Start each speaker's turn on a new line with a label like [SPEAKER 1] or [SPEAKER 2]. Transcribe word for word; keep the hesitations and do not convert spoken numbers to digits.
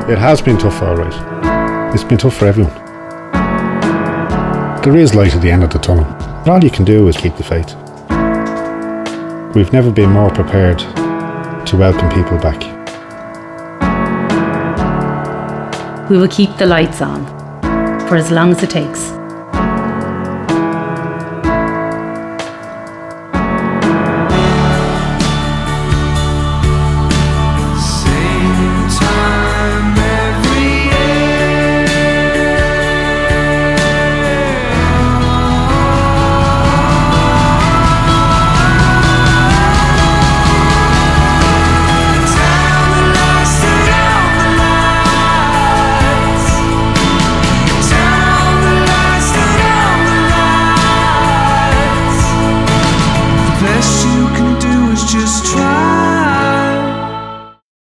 [SPEAKER 1] It has been tough, all right. It's been tough for everyone. There is light at the end of the tunnel. All you can do is keep the faith. We've never been more prepared to welcome people back.
[SPEAKER 2] We will keep the lights on for as long as it takes.